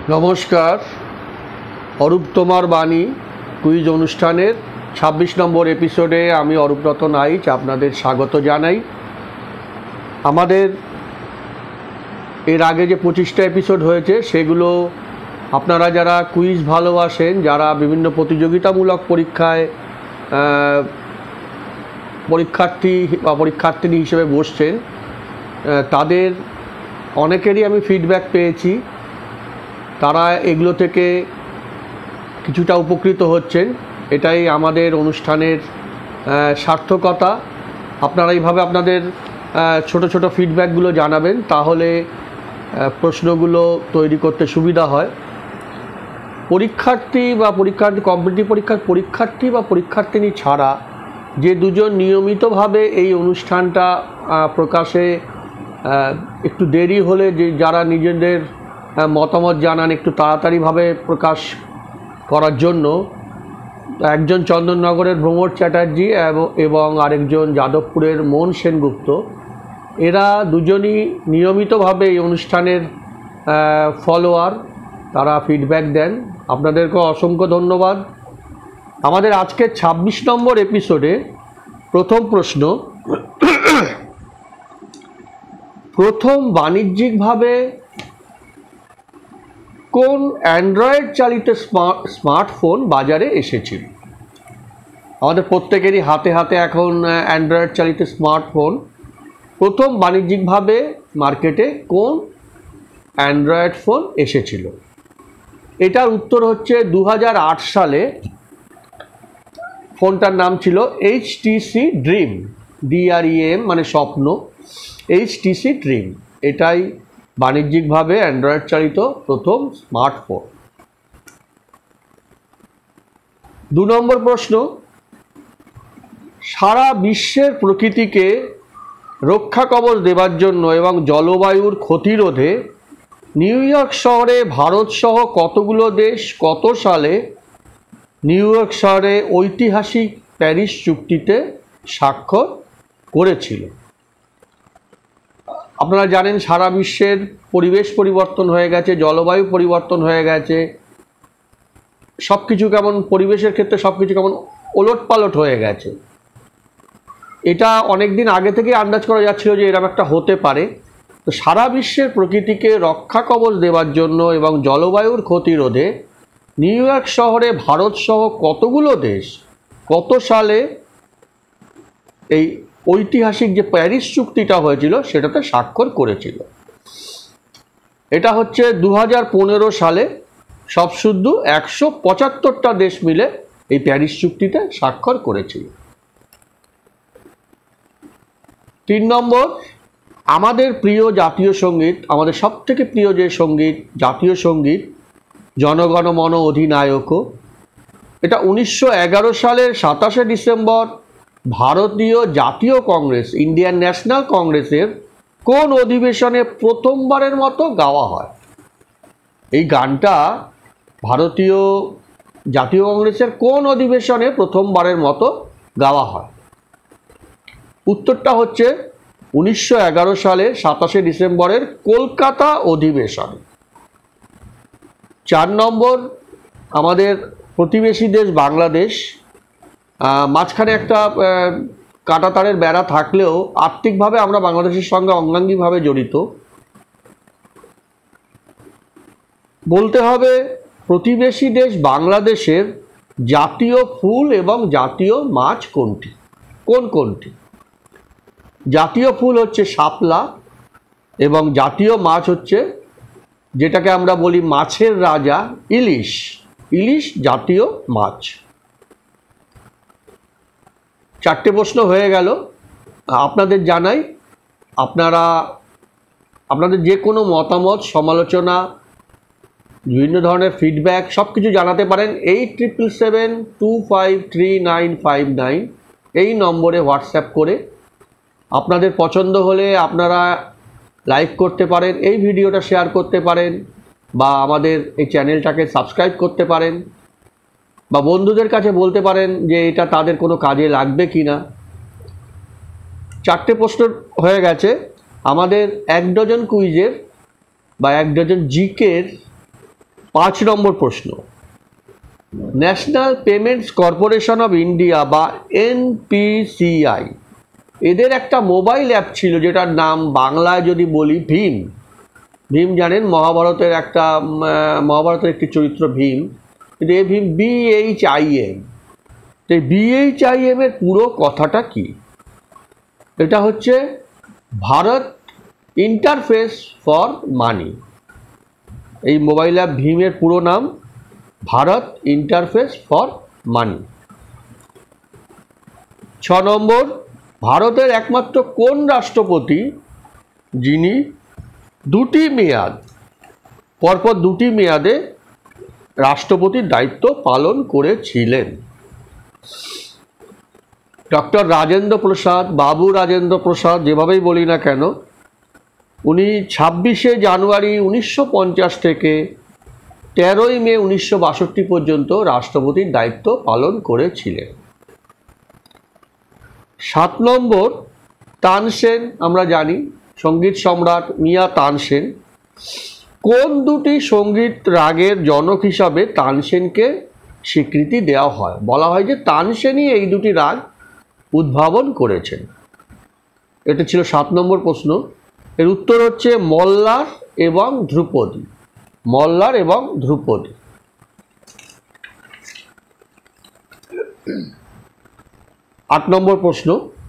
নমস্কার। অরূপ তোমার বাণী কুইজ অনুষ্ঠানের ২৬ নম্বর এপিসোডে আমি অরূপরত নাইচ আপনাদের স্বাগত জানাই। আমাদের এর আগে যে ২৫টা এপিসোড হয়েছে সেগুলো আপনারা যারা কুইজ ভালোবাসেন, যারা বিভিন্ন প্রতিযোগিতামূলক পরীক্ষায় পরীক্ষার্থী বা পরীক্ষার্থিনী হিসেবে বসছেন, তাদের অনেকেরই আমি ফিডব্যাক পেয়েছি। তারা এগুলো থেকে কিছুটা উপকৃত হচ্ছেন, এটাই আমাদের অনুষ্ঠানের সার্থকতা। আপনারা এইভাবে আপনাদের ছোট ছোট ফিডব্যাকগুলো জানাবেন, তাহলে প্রশ্নগুলো তৈরি করতে সুবিধা হয়। পরীক্ষার্থী বা কম্পিটিটিভ পরীক্ষার পরীক্ষার্থী বা পরীক্ষার্থিনী ছাড়া যে দুজন নিয়মিতভাবে এই অনুষ্ঠানটা প্রকাশে একটু দেরি হলে যে যারা নিজেদের মতামত জানান একটু তাড়াতাড়িভাবে প্রকাশ করার জন্য, একজন চন্দননগরের ভ্রমর চ্যাটার্জি এবং আরেকজন যাদবপুরের মন সেনগুপ্ত, এরা দুজনই নিয়মিতভাবে এই অনুষ্ঠানের ফলোয়ার, তারা ফিডব্যাক দেন। আপনাদেরকে অসংখ্য ধন্যবাদ। আমাদের আজকের ২৬ নম্বর এপিসোডে প্রথম প্রশ্ন, প্রথম বাণিজ্যিকভাবে কোন অ্যান্ড্রয়েড চালিত স্মার্টফোন বাজারে এসেছিল? আমাদের প্রত্যেকেরই হাতে হাতে এখন অ্যান্ড্রয়েড চালিত স্মার্টফোন। প্রথম বাণিজ্যিকভাবে মার্কেটে কোন অ্যান্ড্রয়েড ফোন এসেছিল? এটার উত্তর হচ্ছে ২০০৮ সালে। ফোনটার নাম ছিল HTC ড্রিম, DREAM মানে স্বপ্ন, HTC ড্রিম। এটাই বাণিজ্যিকভাবে অ্যান্ড্রয়েড চালিত প্রথম স্মার্টফোন। ২ নম্বর প্রশ্ন, সারা বিশ্বের প্রকৃতিকে রক্ষা কবচ দেবার জন্য এবং জলবায়ুর ক্ষতিরোধে নিউ ইয়র্ক শহরে ভারতসহ কতগুলো দেশ কত সালে নিউ ইয়র্ক শহরে ঐতিহাসিক প্যারিস চুক্তিতে স্বাক্ষর করেছিল? আপনারা জানেন সারা বিশ্বের পরিবেশ পরিবর্তন হয়ে গেছে, জলবায়ু পরিবর্তন হয়ে গেছে, সব কিছু কেমন পরিবেশের ক্ষেত্রে সব কিছু কেমন ওলটপালট হয়ে গেছে। এটা অনেক দিন আগে থেকে আন্দাজ করা যাচ্ছিল যে এরকম একটা হতে পারে। তো সারা বিশ্বের প্রকৃতিকে রক্ষা কবচ দেওয়ার জন্য এবং জলবায়ুর ক্ষতি রোধে নিউ ইয়র্ক শহরে ভারতসহ কতগুলো দেশ কত সালে এই ঐতিহাসিক যে প্যারিস চুক্তিটা হয়েছিল সেটাতে স্বাক্ষর করেছিল? এটা হচ্ছে ২০১৫ সালে সব শুদ্ধ ১৭৫টা দেশ মিলে এই প্যারিস চুক্তিতে স্বাক্ষর করেছিল। ৩ নম্বর, আমাদের প্রিয় জাতীয় সঙ্গীত, আমাদের সবথেকে প্রিয় যে সঙ্গীত, জাতীয় সঙ্গীত জনগণ মন অধিনায়ক, এটা ১৯১১ সালের ২৭শে ডিসেম্বর ভারতীয় জাতীয় কংগ্রেস, ইন্ডিয়ান ন্যাশনাল কংগ্রেসের কোন অধিবেশনে প্রথমবারের মতো গাওয়া হয়? এই গানটা ভারতীয় জাতীয় কংগ্রেসের কোন অধিবেশনে প্রথমবারের মতো গাওয়া হয়? উত্তরটা হচ্ছে ১৯১১ সালের ২৭শে ডিসেম্বরের কলকাতা অধিবেশনে। ৪ নম্বর, আমাদের প্রতিবেশী দেশ বাংলাদেশ, মাঝখানে একটা কাঁটাতারের বেড়া থাকলেও আর্থিকভাবে আমরা বাংলাদেশের সঙ্গে অঙ্গাঙ্গিভাবে জড়িত। বলতে হবে প্রতিবেশী দেশ বাংলাদেশের জাতীয় ফুল এবং জাতীয় মাছ কোনটি? কোনটি? জাতীয় ফুল হচ্ছে শাপলা এবং জাতীয় মাছ হচ্ছে, যেটাকে আমরা বলি মাছের রাজা, ইলিশ। ইলিশ জাতীয় মাছ। ৪টে প্রশ্ন হয়ে গেল। আপনাদের জানাই, আপনাদের যে কোনো মতামত, সমালোচনা, বিভিন্ন ধরনের ফিডব্যাক সব কিছু জানাতে পারেন 8777253959 এই নম্বরে হোয়াটসঅ্যাপ করে। আপনাদের পছন্দ হলে আপনারা লাইক করতে পারেন, এই ভিডিওটা শেয়ার করতে পারেন, বা আমাদের এই চ্যানেলটাকে সাবস্ক্রাইব করতে পারেন, বা বন্ধুদের কাছে বলতে পারেন যে এটা তাদের কোনো কাজে লাগবে কি না। 4টে প্রশ্ন হয়ে গেছে। আমাদের 1 ডজন কুইজের বা 1 ডজন জিকের 5 নম্বর প্রশ্ন, national payments corporation of India বা NPCI এদের একটা মোবাইল অ্যাপ ছিল যেটার নাম বাংলায় যদি বলি ভীম। ভীম জানেন মহাভারতের একটি চরিত্র ভীম, কিন্তু এই ভীম BHIM। এই BHIM এর পুরো কথাটা কি? এটা হচ্ছে ভারত ইন্টারফেস ফর মানি। এই মোবাইল অ্যাপ ভীমের পুরো নাম ভারত ইন্টারফেস ফর মানি। 6 নম্বর, ভারতের একমাত্র কোন রাষ্ট্রপতি যিনি পরপর দুটি মেয়াদে রাষ্ট্রপতির দায়িত্ব পালন করেছিলেন? ডক্টর রাজেন্দ্র প্রসাদ, বাবু রাজেন্দ্র প্রসাদ, যেভাবেই বলি না কেন, উনি 26শে জানুয়ারি 1950 থেকে 13ই মে 1962 পর্যন্ত রাষ্ট্রপতির দায়িত্ব পালন করেছিলেন। 7 নম্বর, তানসেন, আমরা জানি সঙ্গীত সম্রাট মিয়া তানসেন। কোন দুটি সঙ্গীত রাগের জনক হিসাবে তানসেনকে স্বীকৃতি দেওয়া হয়? বলা হয় যে তানসেনই এই দুটি রাগ উদ্ভাবন করেছেন। এটা ছিল 7 নম্বর প্রশ্ন। এর উত্তর হচ্ছে মল্লার এবং ধ্রুপদী। মল্লার এবং ধ্রুপদী। 8 নম্বর প্রশ্ন,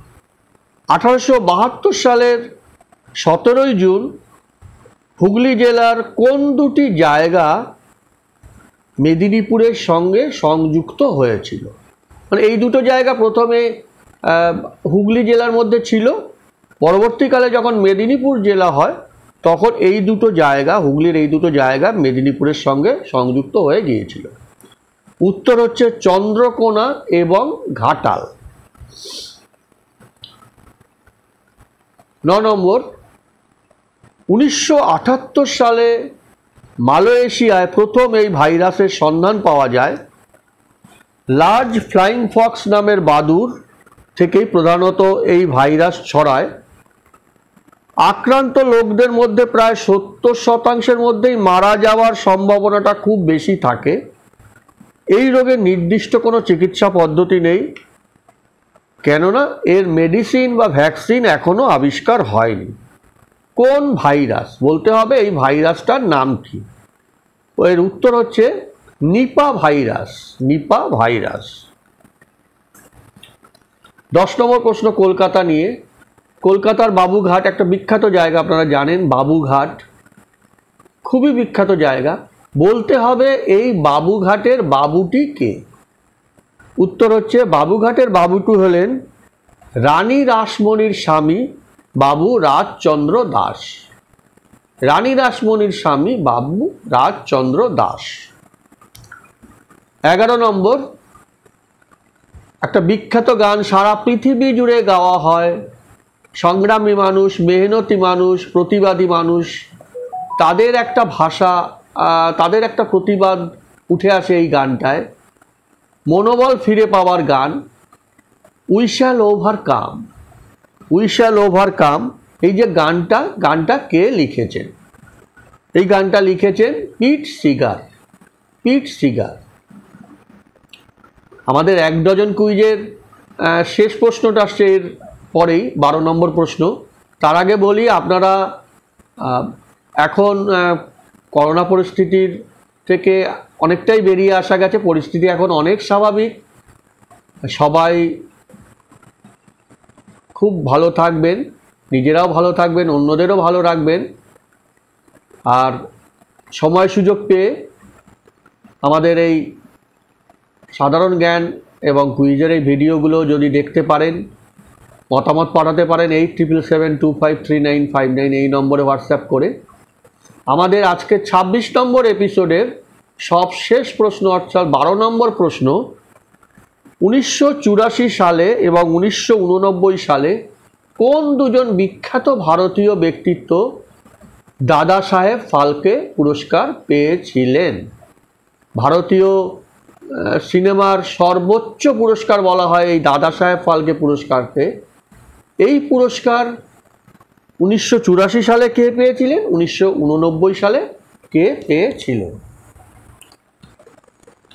1872 সালের 17ই জুন হুগলি জেলার কোন দুটি জায়গা মেদিনীপুরের সঙ্গে সংযুক্ত হয়েছিল? মানে এই দুটো জায়গা প্রথমে হুগলি জেলার মধ্যে ছিল, পরবর্তীকালে যখন মেদিনীপুর জেলা হয় তখন এই দুটো জায়গা, হুগলির এই দুটো জায়গা মেদিনীপুরের সঙ্গে সংযুক্ত হয়ে গিয়েছিল। উত্তর হচ্ছে চন্দ্রকোনা এবং ঘাটাল। 9 নম্বর, 1978 সালে মালয়েশিয়ায় প্রথম এই ভাইরাসের সন্ধান পাওয়া যায়। লার্জ ফ্লাইং ফক্স নামের বাদুড় থেকেই প্রধানত এই ভাইরাস ছড়ায়। আক্রান্ত লোকদের মধ্যে প্রায় 70% মধ্যেই মারা যাওয়ার সম্ভাবনাটা খুব বেশি থাকে। এই রোগের নির্দিষ্ট কোনো চিকিৎসা পদ্ধতি নেই, কেননা এর মেডিসিন বা ভ্যাকসিন এখনো আবিষ্কার হয়নি। কোন ভাইরাস বলতে হবে? এই ভাইরাসটার নাম কি? এর উত্তর হচ্ছে নিপা ভাইরাস। নিপা ভাইরাস। 10 নম্বর প্রশ্ন কলকাতা নিয়ে। কলকাতার বাবুঘাট একটা বিখ্যাত জায়গা, আপনারা জানেন বাবুঘাট খুবই বিখ্যাত জায়গা। বলতে হবে এই বাবুঘাটের বাবুটি কে? উত্তর হচ্ছে বাবুঘাটের বাবুটি হলেন রানী রাসমণির স্বামী বাবু রাজচন্দ্র দাস। রানী রাসমণির স্বামী বাবু রাজচন্দ্র দাস। 11 নম্বর, একটা বিখ্যাত গান সারা পৃথিবী জুড়ে গাওয়া হয়। সংগ্রামী মানুষ, মেহনতি মানুষ, প্রতিবাদী মানুষ, তাদের একটা ভাষা, তাদের একটা প্রতিবাদ উঠে আসে এই গানটায়। মনোবল ফিরে পাওয়ার গান, we shall overcome. We shall overcome. এই যে গানটা কে লিখেছেন? এই গানটা লিখেছেন পিট সিগার। পিট সিগার। আমাদের 1 ডজন কুইজের শেষ প্রশ্নটা আসছে এর পরেই, 12 নম্বর প্রশ্ন। তার আগে বলি, আপনারা এখন করোনা পরিস্থিতির থেকে অনেকটাই বেরিয়ে আসা গেছে, পরিস্থিতি এখন অনেক স্বাভাবিক। সবাই খুব ভালো থাকবেন, নিজেরাও ভালো থাকবেন, অন্যদেরও ভালো রাখবেন। আর সময় সুযোগ পেয়ে আমাদের এই সাধারণ জ্ঞান এবং কুইজের এই ভিডিওগুলো যদি দেখতে পারেন, মতামত পাঠাতে পারেন 8772539559 এই নম্বরে হোয়াটসঅ্যাপ করে। আমাদের আজকে 26 নম্বর এপিসোডের সবশেষ প্রশ্ন, অর্থাৎ 12 নম্বর প্রশ্ন, 1984 সালে এবং 1989 সালে কোন দুজন বিখ্যাত ভারতীয় ব্যক্তিত্ব দাদা সাহেব ফালকে পুরস্কার পেয়েছিলেন? ভারতীয় সিনেমার সর্বোচ্চ পুরস্কার বলা হয় এই দাদা সাহেব ফালকে পুরস্কারকে। এই পুরস্কার 1984 সালে কে পেয়েছিলেন? 1989 সালে কে পেয়েছিলেন?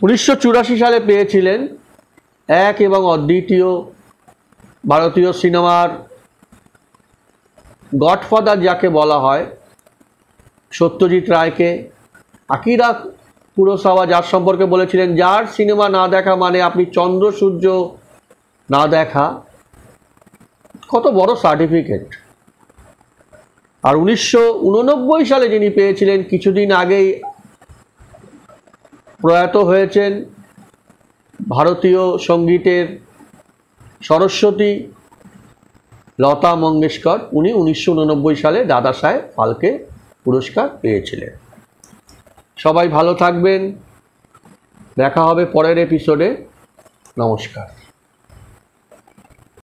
1984 সালে পেয়েছিলেন এক এবং অদ্বিতীয় ভারতীয় সিনেমার গডফাদার যাকে বলা হয় সত্যজিৎ রায়কে। আকিরা কুরোসাওয়া যার সম্পর্কে বলেছিলেন, যার সিনেমা না দেখা মানে আপনি চন্দ্র সূর্য না দেখা। কত বড় সার্টিফিকেট। আর 1989 সালে যিনি পেয়েছিলেন, কিছুদিন আগেই প্রয়াত হয়েছেন ভারতীয় সঙ্গীতের সরস্বতী লতা মঙ্গেশকর। উনি 1989 সালে দাদা সাহেব ফালকে পুরস্কার পেয়েছিলেন। সবাই ভালো থাকবেন, দেখা হবে পরের এপিসোডে। নমস্কার।